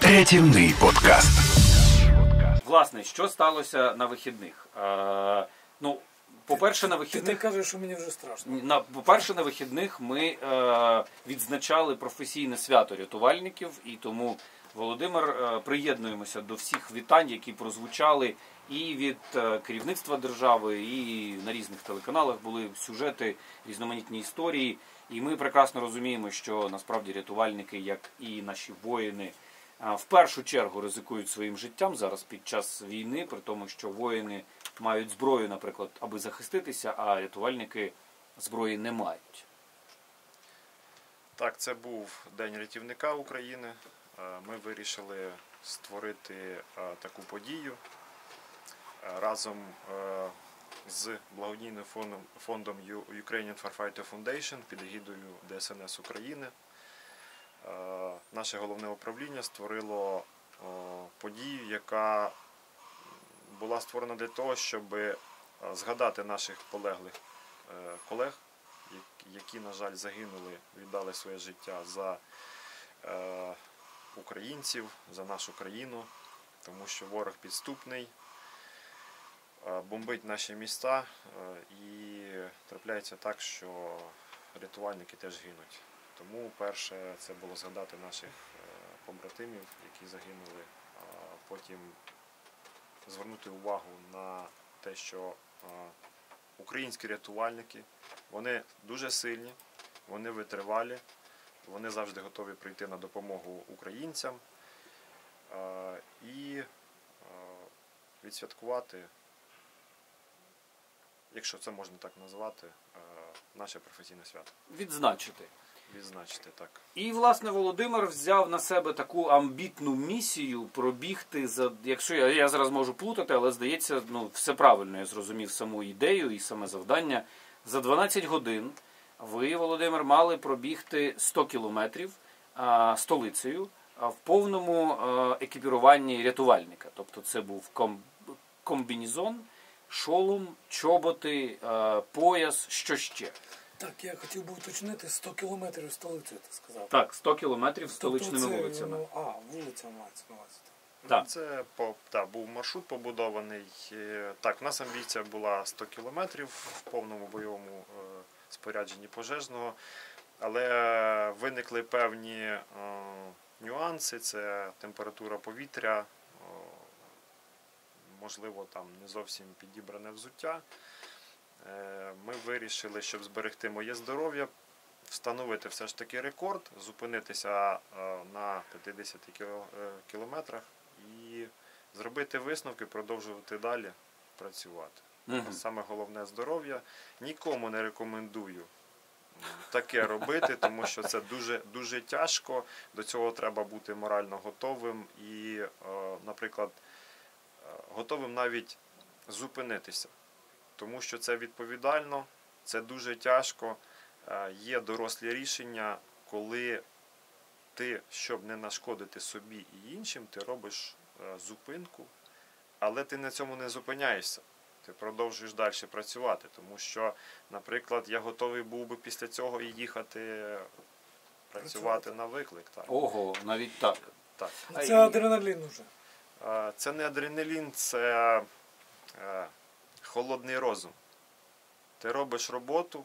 Рятівний подкаст. Власне, що сталося на вихідних? По-перше, на вихідних... Ти кажеш, що мені вже страшно. По-перше, на вихідних ми відзначали професійне свято рятувальників, і тому, Володимир, приєднуємося до всіх вітань, які прозвучали і від керівництва держави, і на різних телеканалах були сюжети, різноманітні історії. І ми прекрасно розуміємо, що насправді рятувальники, як і наші воїни, в першу чергу ризикують своїм життям зараз під час війни, при тому, що воїни мають зброю, наприклад, аби захиститися, а рятувальники зброї не мають. Так, це був День рятівника України. Ми вирішили створити таку подію разом з благодійним фондом Ukrainian Firefighter Foundation під егідою ДСНС України. Наше головне управління створило подію, яка була створена для того, щоб згадати наших полеглих колег, які, на жаль, загинули, віддали своє життя за українців, за нашу країну, тому що ворог підступний, бомбить наші міста, і трапляється так, що рятувальники теж гинуть. Тому перше це було згадати наших побратимів, які загинули, а потім звернути увагу на те, що українські рятувальники, вони дуже сильні, вони витривалі, вони завжди готові прийти на допомогу українцям і відсвяткувати, якщо це можна так назвати, наше професійне свято. Відзначити, так. І, власне, Володимир взяв на себе таку амбітну місію пробігти, якщо я зараз можу плутати, але, здається, все правильно, я зрозумів саму ідею і саме завдання. За 12 годин ви, Володимир, мали пробігти 100 кілометрів столицею в повному екіпіруванні рятувальника. Тобто це був комбінезон, шолом, чоботи, пояс, що ще? Так, я хотів би уточнити, 100 кілометрів столицею, ти сказав. Так, 100 кілометрів столичними вулицями. Вулиця мається на увазі. Це був маршрут побудований. Так, у нас амбіція була 100 кілометрів в повному бойовому спорядженні пожежного, але виникли певні нюанси, це температура повітря, можливо, там не зовсім підібране взуття. Ми вирішили, щоб зберегти моє здоров'я, встановити все ж таки рекорд, зупинитися на 50 кілометрах і зробити висновки, продовжувати далі працювати. Саме головне – здоров'я. Нікому не рекомендую таке робити, тому що це дуже, дуже тяжко. До цього треба бути морально готовим і, наприклад, готовим навіть зупинитися. Тому що це відповідально, це дуже тяжко. Є дорослі рішення, коли ти, щоб не нашкодити собі і іншим, ти робиш зупинку, але ти на цьому не зупиняєшся. Ти продовжуєш далі працювати, тому що, наприклад, я готовий був би після цього і їхати працювати на виклик. Так. Ого, навіть так. Так. Це адреналін уже. Це не адреналін, це холодний розум. Ти робиш роботу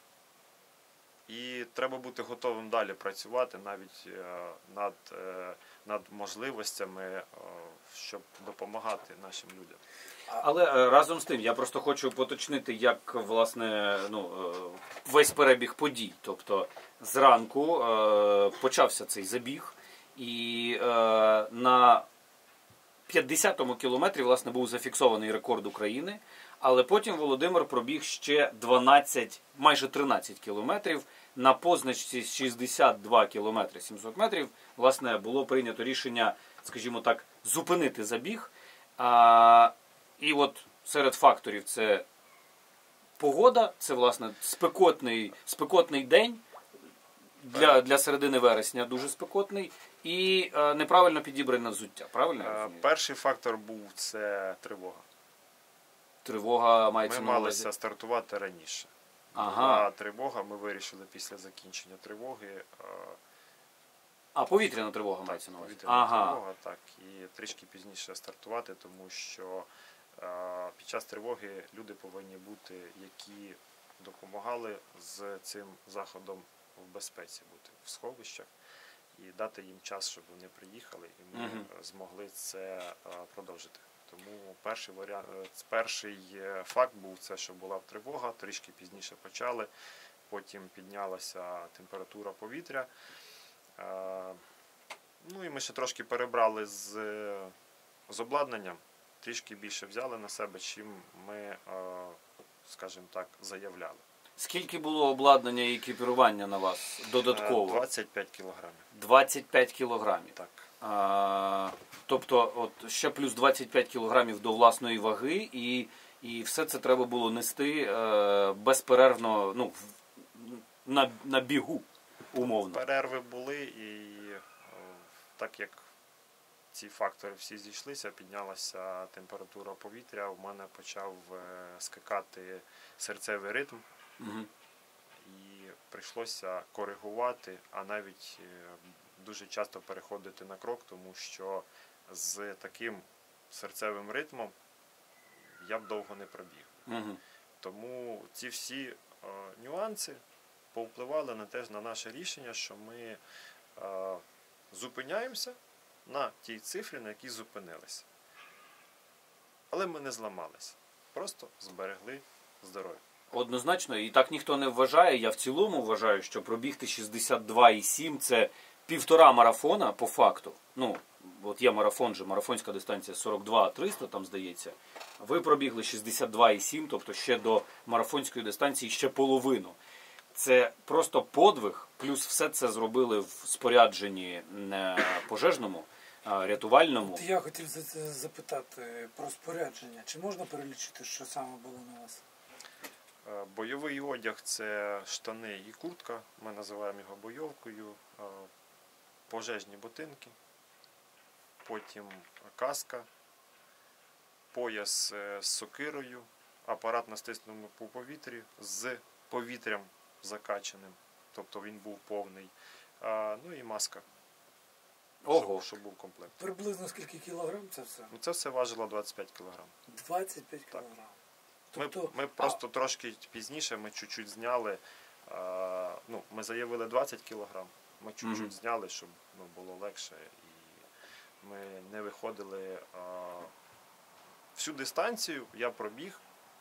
і треба бути готовим далі працювати навіть над можливостями, щоб допомагати нашим людям. Але разом з тим, я просто хочу поточнити, як, власне, весь перебіг подій. Тобто, зранку почався цей забіг, і на 50-му кілометрі, власне, був зафіксований рекорд України, але потім Володимир пробіг ще 12, майже 13 кілометрів. На позначці 62 кілометри 700 метрів, власне, було прийнято рішення, скажімо так, зупинити забіг. І от серед факторів це погода, це, власне, спекотний день, для середини вересня дуже спекотний, і неправильно підібране взуття, правильно я розумію? Перший фактор був – це тривога. Тривога мається на увазі? Ми малися стартувати раніше. Була тривога, ми вирішили після закінчення тривоги А повітряна тривога мається на увазі? Повітряна Ага. тривога, так. І трішки пізніше стартувати, тому що під час тривоги люди повинні бути, які допомагали з цим заходом в безпеці, бути в сховищах і дати їм час, щоб вони приїхали і ми змогли це продовжити. Тому перший факт був це, що була тривога, трішки пізніше почали, потім піднялася температура повітря. Ну і ми ще трошки перебрали з обладнанням, трішки більше взяли на себе, чим ми, скажімо так, заявляли. Скільки було обладнання і екіпірування на вас додатково? 25 кілограмів. 25 кілограмів. Так. Тобто от ще плюс 25 кілограмів до власної ваги, і все це треба було нести безперервно, ну, на бігу, умовно. Перерви були, і так як ці фактори всі зійшлися, піднялася температура повітря, у мене почав скакати серцевий ритм. Угу. І прийшлося коригувати, а навіть дуже часто переходити на крок, тому що з таким серцевим ритмом я б довго не пробіг. Угу. Тому ці всі нюанси повпливали на наше рішення, що ми зупиняємося на тій цифрі, на якій зупинилися. Але ми не зламалися, просто зберегли здоров'я. Однозначно, і так ніхто не вважає. Я в цілому вважаю, що пробігти 62,7 – це півтора марафона по факту. Ну, от є марафон же, марафонська дистанція 42-300, там здається. Ви пробігли 62,7, тобто ще до марафонської дистанції ще половину. Це просто подвиг, плюс все це зробили в спорядженні пожежному, рятувальному. От я хотів запитати про спорядження. Чи можна перелічити, що саме було на вас? Бойовий одяг – це штани і куртка, ми називаємо його бойовкою, пожежні ботинки, потім каска, пояс з сокирою, апарат на стисненому повітрі з повітрям закачаним, тобто він був повний, ну і маска, Ого. щоб був комплект. Приблизно скільки кілограм це все? Ну, це все важило 25 кілограм. 25 кілограм. Тобто, Ми просто трошки пізніше, ми чуть-чуть зняли, ну, ми заявили 20 кілограм, ми чуть-чуть зняли, щоб було легше, і ми не виходили. Всю дистанцію я пробіг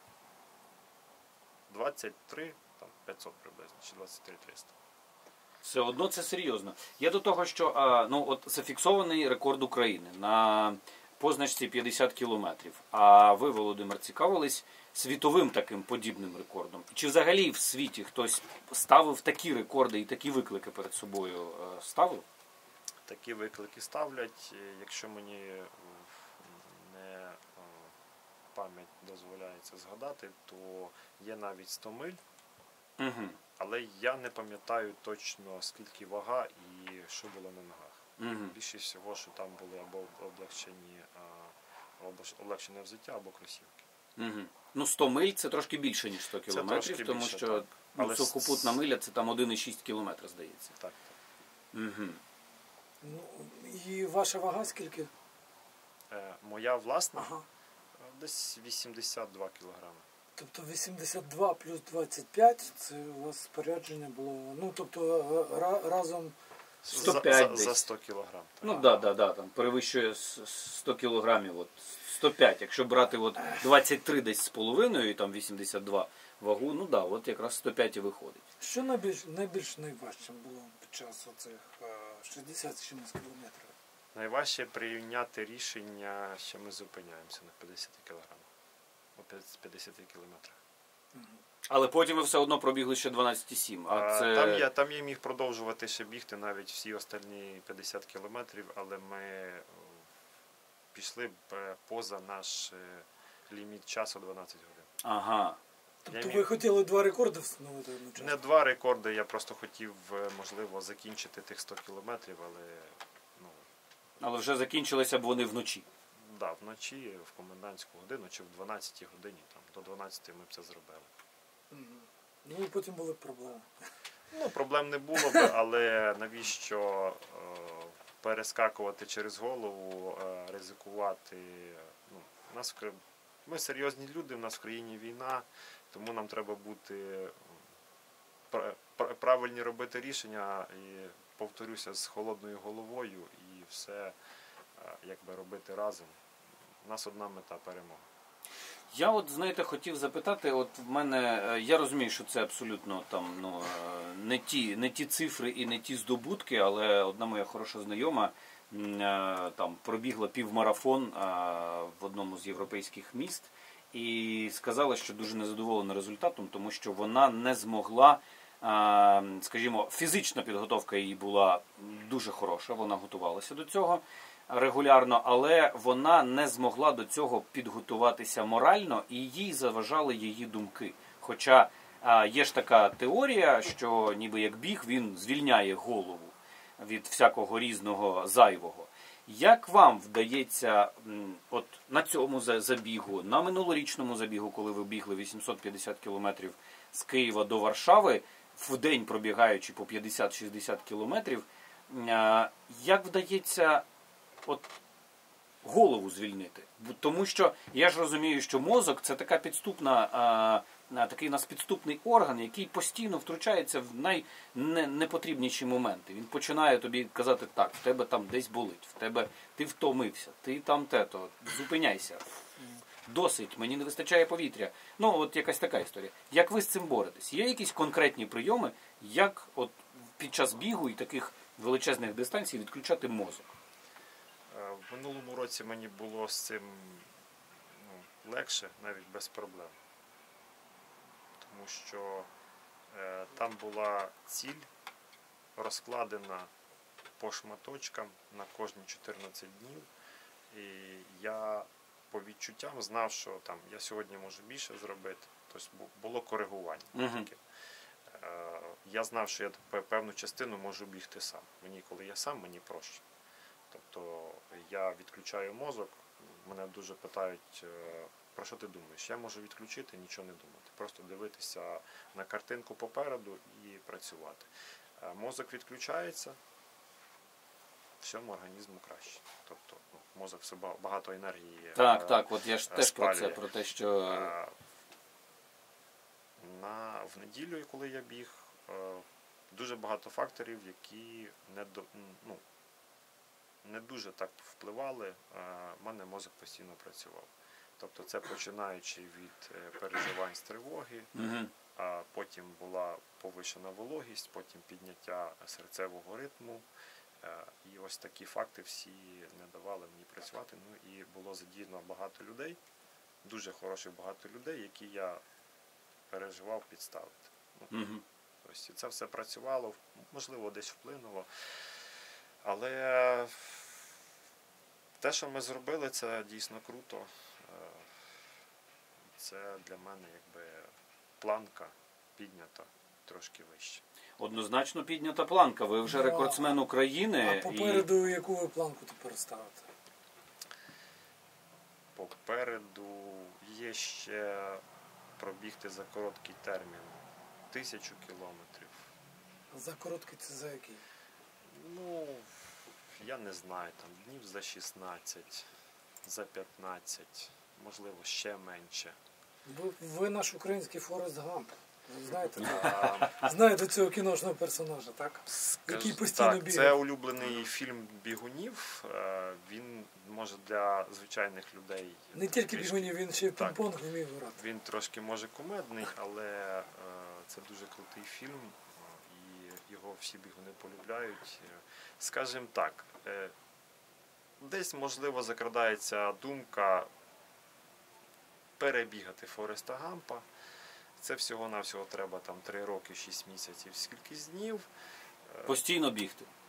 23 500 приблизно, чи 23 300. Все одно це серйозно. Я до того, що ну, от зафіксований рекорд України на позначці 50 кілометрів. А ви, Володимир, цікавились світовим таким подібним рекордом? Чи взагалі в світі хтось ставив такі рекорди і такі виклики перед собою ставив? Такі виклики ставлять. Якщо мені не пам'ять дозволяє це згадати, то є навіть 100 миль. Угу. Але я не пам'ятаю точно, скільки вага і що було на ногах. Угу. Більше всього, що там були або облегчене взуття, або кросівки. Угу. Ну, 100 миль – це трошки більше, ніж 100 кілометрів, трошки тому більше, що так. ну, Але сухопутна миля – це там 1,6 кілометра, здається. Так. Угу. ну, і ваша вага скільки? Моя власна Ага. десь 82 кілограми. Тобто 82 плюс 25 – це у вас спорядження було, ну, тобто разом 105 за десь. 100 кілограм. Так. Ну, да, там перевищує 100 кілограмів, от 105. Якщо брати от 23 десь з половиною і там 82 вагу, ну да, от якраз 105 і виходить. Що найбільш найважчим було під час оцих 60 чимось кілометрів? Найважче прийняти рішення, що ми зупиняємося на 50 кілограмах. У 50 кілометрах. Але потім ви все одно пробігли ще 12,7. А це... Там я міг продовжувати ще бігти навіть всі останні 50 кілометрів, але ми пішли поза наш ліміт часу 12 годин. Ага. Тобто ви хотіли 2 рекорди встановити одночасно? Не 2 рекорди, я просто хотів, можливо, закінчити тих 100 кілометрів, але Але вже закінчилися б вони вночі. да, вночі, в комендантську годину чи в 12 годині, там, до 12 ми б це зробили. Ну і потім були проблеми. Ну, проблем не було б, але навіщо перескакувати через голову, ризикувати? Ну, ми серйозні люди, в нас в країні війна, тому нам треба бути правильні робити рішення і, повторюся, з холодною головою і все якби робити разом. У нас одна мета – перемога. Я от, знаєте, хотів запитати, от в мене, я розумію, що це абсолютно там, ну, не ті цифри і не ті здобутки, але одна моя хороша знайома там пробігла півмарафон в одному з європейських міст і сказала, що дуже незадоволена результатом, тому що вона не змогла, скажімо, фізична підготовка її була дуже хороша, вона готувалася до цього регулярно, але вона не змогла до цього підготуватися морально, і їй заважали її думки. Хоча є ж така теорія, що ніби як біг, він звільняє голову від всякого різного зайвого. Як вам вдається от на цьому забігу, на минулорічному забігу, коли ви бігли 850 кілометрів з Києва до Варшави, в день пробігаючи по 50-60 кілометрів, як вдається от голову звільнити? Тому що я ж розумію, що мозок – це така такий у нас підступний орган, який постійно втручається в найнепотрібніші моменти. Він починає тобі казати: так, в тебе там десь болить, ти втомився, ти там те-то, зупиняйся, досить, мені не вистачає повітря. Ну, от якась така історія. Як ви з цим боретесь? Є якісь конкретні прийоми, як от під час бігу і таких величезних дистанцій відключати мозок? В минулому році мені було з цим легше, навіть без проблем. Тому що там була ціль розкладена по шматочкам на кожні 14 днів. І я по відчуттям знав, що там я сьогодні можу більше зробити. Тобто було коригування. Таке. Я знав, що я певну частину можу бігти сам. Коли я сам, мені проще. Тобто я відключаю мозок, мене дуже питають: про що ти думаєш? Я можу відключити, нічого не думати. Просто дивитися на картинку попереду і працювати. Мозок відключається, всьому організму краще. Тобто мозок все багато енергії Так, от я ж теж спалює. про це, що... В неділю, коли я біг, дуже багато факторів, які не дуже так впливали, в мене мозок постійно працював. Тобто це починаючи від переживань з тривоги, потім була повищена вологість, потім підняття серцевого ритму. І ось такі факти всі не давали мені працювати. Ну і було задіяно багато людей, дуже хороших багато людей, які я переживав підставити. Тобто це все працювало, можливо, десь вплинуло. Але те, що ми зробили, це дійсно круто. Це для мене якби планка піднята трошки вище. Однозначно піднята планка. Ви вже рекордсмен України. А попереду яку ви планку тепер ставите? Попереду є ще пробігти за короткий термін 1000 кілометрів. За короткий це за який? Ну, я не знаю, там днів за 16, за 15, можливо, ще менше. Ви наш український Форест Гамп. Ви знаєте цього кіношного персонажа, так? Який постійно бігає. Це улюблений фільм бігунів. Він може для звичайних людей... Не тільки бігунів, він ще й пінг-понг вміє грати. Він трошки може кумедний, але це дуже крутий фільм. І його всі бігуни полюбляють. Скажімо так, десь, можливо, закрадається думка перебігати Фореста Гампа. Це всього-навсього треба там 3 роки, 6 місяців, скільки днів. Постійно бігти.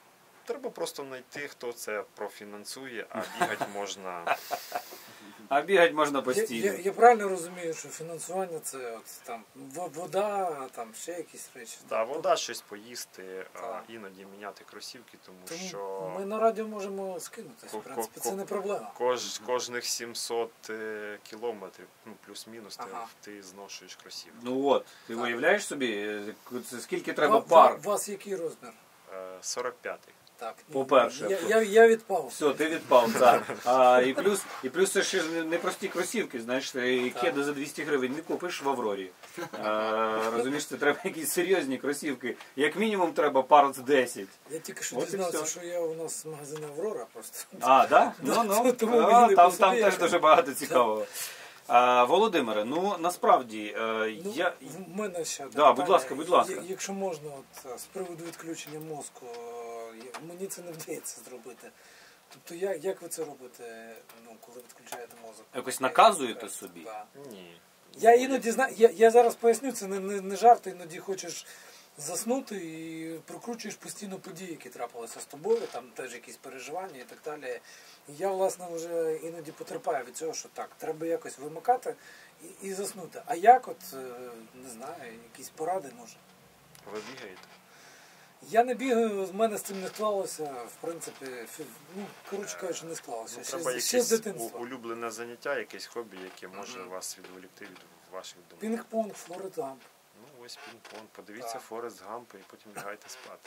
Треба просто знайти, хто це профінансує, а бігати можна. А бігати можна постійно. Я правильно розумію, що фінансування це от, там, вода, там ще якісь речі. Так, вода, щось поїсти, а іноді міняти кросівки, тому що Ми на радіо можемо скинутися, в принципі, це не проблема. кожних 700 кілометрів, ну плюс-мінус, Ага. ти зношуєш кросівки. Ну от, ти виявляєш собі, скільки треба У пар? вас який розмір? 45-й. Так, По-перше. я відпав. Все, ти відпав, так. І плюс це ще не прості кросівки, знаєш, кеди за 200 гривень не купиш в Аврорі. Розумієш, це треба якісь серйозні кросівки. Як мінімум треба пар з 10. Я тільки що От і дізнався, все. що я у нас магазин Аврора просто. А, так? Ну, Тому мені там по собі, теж як- дуже багато цікавого. Володимире, ну насправді, Ну, я... в мене ще Да, питання. будь ласка. Якщо можна, от, з приводу відключення мозку, мені це не вдається зробити. Тобто, як ви це робите, ну, коли відключаєте мозок? Якось наказуєте собі? Да. Ні. Я іноді знаю, я зараз поясню, це не жарт, іноді хочеш заснути і прокручуєш постійно події, які трапилися з тобою, там теж якісь переживання і так далі. І я, власне, вже іноді потерпаю від цього, що так, треба якось вимикати і заснути. А як, от, не знаю, якісь поради може? Ви бігаєте? Я не бігаю, в мене з цим не склалося, в принципі, ну, коротше кажучи, не склалося. Ну, треба Ще з якесь дитинства. улюблене заняття, якесь хобі, яке може вас відволікти від ваших думок. Пінг-понг, Форест Гамп. Ну ось пінг-понг, подивіться Так. Форест Гампа і потім лягайте спати.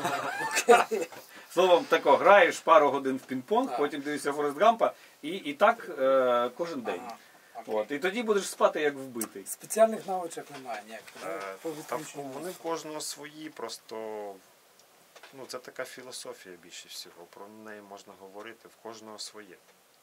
Словом, тако, граєш пару годин в пінг-понг, Так. потім дивишся Форест Гампа, і так кожен день. Ага, окей. От, і тоді будеш спати як вбитий. Спеціальних навичок немає ніяких. По Та відключенню вони в мозку. кожного свої, просто ну, це така філософія більше всього. Про неї можна говорити, в кожного своє.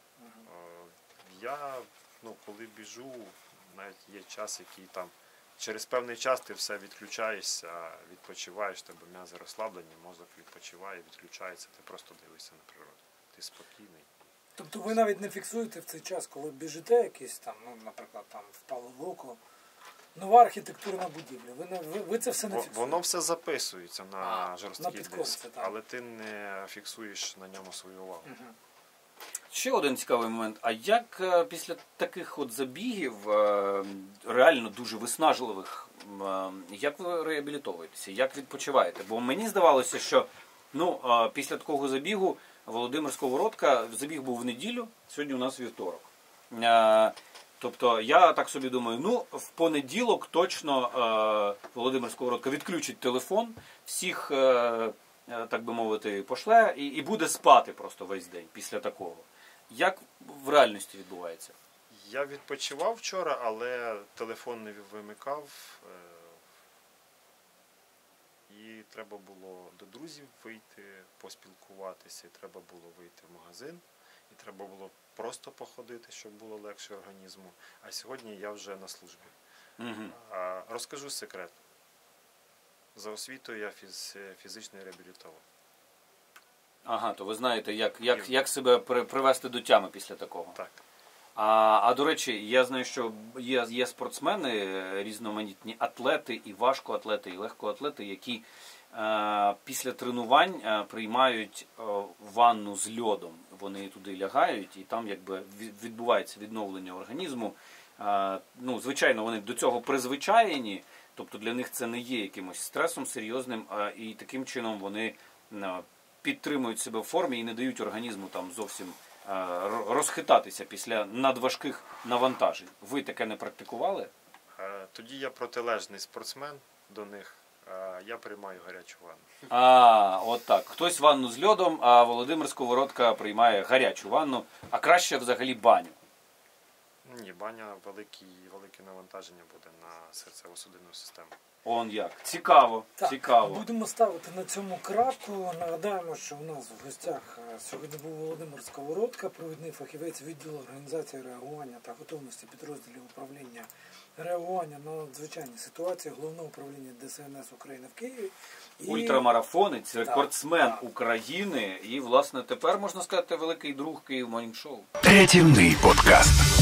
Я, ну, коли біжу, навіть є час, який там через певний час ти все відключаєшся, відпочиваєш, тебе м'язи розслаблені, мозок відпочиває, відключається, ти просто дивишся на природу. Ти спокійний. Тобто ви навіть не фіксуєте в цей час, коли біжите якийсь там, ну, наприклад, там впало в око, нова архітектурна будівля. Ви це все не фіксуєте? Воно все записується на жорсткий на підкорці, диск, так. але ти не фіксуєш на ньому свою увагу. Мгм. Ще один цікавий момент. А як після таких от забігів, реально дуже виснажливих, як ви реабілітовуєтеся? Як відпочиваєте? Бо мені здавалося, що ну, після такого забігу Володимир Сковородка, забіг був в неділю, сьогодні у нас вівторок. Тобто я так собі думаю, ну в понеділок точно Володимир Сковородка відключить телефон, всіх, так би мовити, пошле і буде спати просто весь день після такого. Як в реальності відбувається? Я відпочивав вчора, але телефон не вимикав. І треба було до друзів вийти, поспілкуватися, і треба було вийти в магазин, і треба було просто походити, щоб було легше організму. А сьогодні я вже на службі. Угу. Розкажу секрет. За освітою я фізичний реабілітолог. Ага, то ви знаєте, як себе привести до тями після такого. Так. А до речі, я знаю, що є спортсмени, різноманітні атлети, і важкоатлети, і легкоатлети, які після тренувань приймають ванну з льодом. Вони туди лягають, і там якби відбувається відновлення організму. Ну, звичайно, вони до цього призвичаєні, тобто для них це не є якимось стресом серйозним, і таким чином вони підтримують себе в формі і не дають організму там зовсім розхитатися після надважких навантажень. Ви таке не практикували? Тоді я протилежний спортсмен до них. Я приймаю гарячу ванну. От так. Хтось ванну з льодом, а Володимир Сковородка приймає гарячу ванну, а краще взагалі баню. Ні, баня велике навантаження буде на серцево-судинну систему. Он як. Цікаво, Так, цікаво. будемо ставити на цьому крапку. Нагадаємо, що у нас в гостях сьогодні був Володимир Сковородка, провідний фахівець відділу організації реагування та готовності підрозділів управління реагування на надзвичайні ситуації Головного управління ДСНС України в Києві. Ультрамарафонець, рекордсмен так. України і, власне, тепер, можна сказати, великий друг Київ Morning Show. Рятівний подкаст.